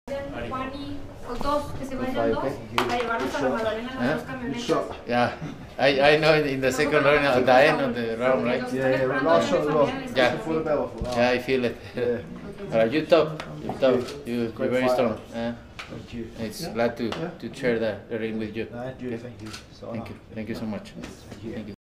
Juan y o dos, que se vayan dos, a llevarnos a la Magdalena en las dos camionetas. Yeah, I know in the second round at the end of the round, right? Yeah, last shot Yeah, I feel it. Alright, you top, you're very strong. Thank you. It's glad to share the ring with you. Thank you. Thank you so much. Thank you.